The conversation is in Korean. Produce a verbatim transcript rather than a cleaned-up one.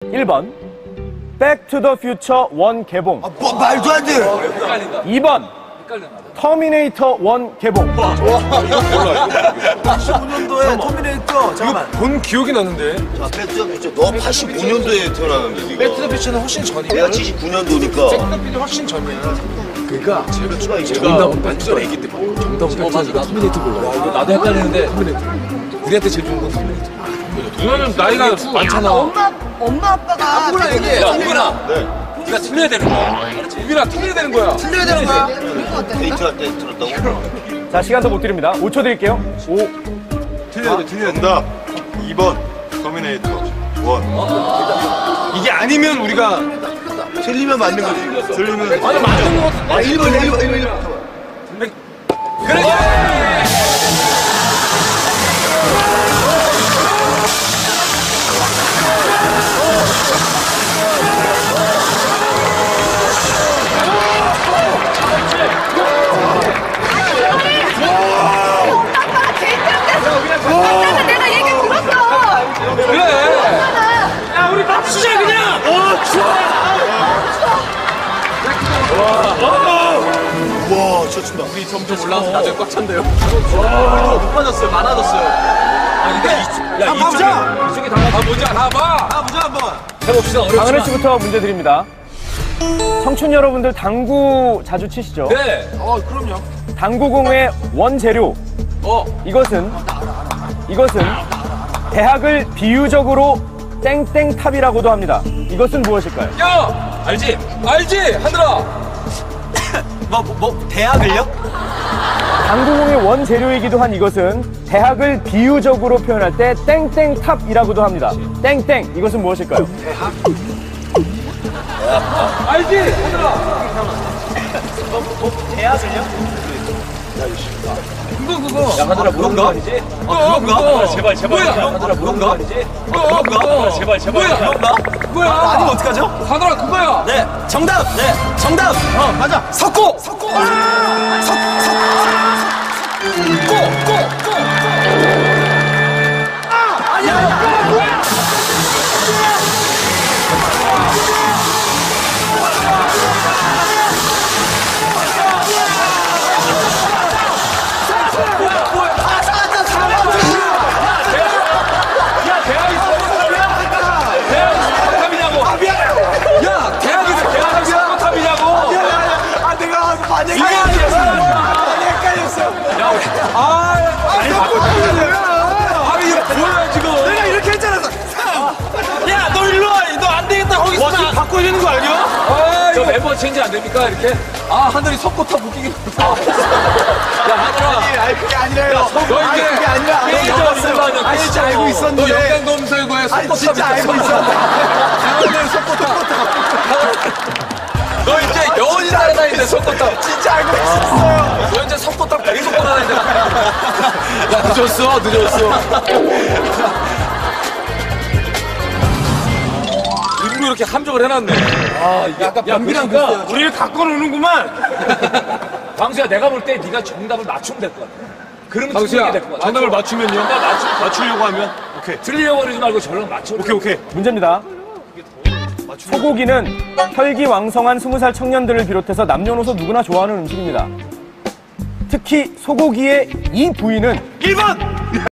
일 번 백 투 더 퓨처 원 개봉. 아, 뭐, 말도 안 돼. 이 번 터미네이터 원 개봉. 팔십오 년도에 터미네이터. 잠깐만. 본 기억이 나는데. 자, 백투더퓨처 너 팔십오 년도에 태어났는데 지금. 백투더퓨처는 훨씬 전이야. 내가 칠십구 년도니까. 백투더퓨처는 훨씬 전이야. 그러니까 제가 추가 이제 정답은 완전 애기 때 봐. 정답은 백투더퓨처 터미네이터 몰라. 이거 나도 헷갈리는데 터미네이터. 우리한테 제일 좋은 건 터미네이터. 누나는 나이가 많잖아. 엄마, 엄마 아빠가. 몰라 얘기해. 야, 우빈아. 네. 네가 틀려야 되는 거야. 우빈아, 틀려야 되는 거야. 틀려야 되는 거야. 그런 거 같다니까? 데이트할 때 들었다고? 자, 시간 더 못 드립니다. 오 초 드릴게요. 오. 틀려야 돼, 틀려야 돼. 정답 이 번 터미네이터 원. 이게 아니면 우리가 틀리면 맞는 거지. 틀리면. 아니 맞는 거 같은데. 아, 일 번, 일 번, 일 번, 일 번. 그래. 아빠가 데이트한다고. 아빠가 내가 얘기 들었어. 그래. 야, 우리 납치자 그냥. 어, 좋아. 와, 진짜 춘다. 우리 점점 올라가서 나중에 꽉 찬대요. 높아졌어요. 많아졌어요. 아, 근데 이, 야, 한번 보자. 이쪽에 다 아, 먼저 나봐. 아, 보자, 한번. 해봅시다. 강은혜 어렵지만. 씨부터 문제 드립니다. 청춘 여러분들 당구 자주 치시죠? 네. 어, 그럼요. 당구공의 원재료. 어. 이것은 이것은 대학을 비유적으로 땡땡탑이라고도 합니다. 이것은 무엇일까요? 야, 알지? 알지? 하늘아. 뭐, 뭐, 뭐, 대학을요? 당구공의 원재료이기도 한 이것은 대학을 비유적으로 표현할 때 땡땡탑이라고도 합니다. 땡땡, 이것은 무엇일까요? 알지? 하늘아. 대학을요? 그거 그거. 야, 하늘아, 그런가? 아니지? 어, 그런가? 그거. 제발 제발. 뭐야? 하늘아, 그런가? 아니지? 그거, 그거. 제발 제발. 뭐야? 그런가? 뭐야? 아, 아니면 어떡하죠? 하늘아, 그거야. 네, 정답! 네, 정답! 어, 맞아. 석고! 석고! 석, 석, 석, 꼬! 꼬! 꼬! 아! 아니야, 아니야! 야, 대학이 석고탑이냐고. 야, 대학에서 대학이 석고탑이냐고. 아, 내가 반응 이게 많이 헷갈렸어. 야, 우리. 아, 아니, 아니, 이거 뭐야, 지금. 내가 이렇게 했잖아. 야, 너 일로 와. 너 안 되겠다. 거기서 와, 지금 바꿔야 되는 거 아니야? 아, 저 멤버 체인지 안 됩니까? 이렇게? 아, 하늘이 석고탑 웃기긴 하다. 야, 하늘아. 아니, 그게 아니라요. 너 이제 아니, 그게 아니라. 게이저 열었어요. 아, 진짜 알고 너 있었는데. 영양검사고에 아니, 석고탑 진짜 알고 있었어. 있었는데. 하늘 석고탑. 너 이제 여운이 살아다니는데 석고탑. 진짜 알고 있었어요. 너 이제 석고탑 계속 돌아다니는데. 야, 늦었어, 늦었어. 일부러 이렇게 함정을 해놨네. 아, 이게 약간 변비랑 우리를 갖고 노는구만. 광수야, 내가 볼 때 네가 정답을 맞추면 될 것 같아. 그러면 광수야, 될것 같아. 정답을 맞추면요? 정답 맞추, 맞추려고 하면? 오케이. 틀리려고 그러지 말고 저랑 맞춰. 오케이, 오케이. 문제입니다. 소고기는 혈기왕성한 스무 살 청년들을 비롯해서 남녀노소 누구나 좋아하는 음식입니다. 특히 소고기의 이 부위는 일 번!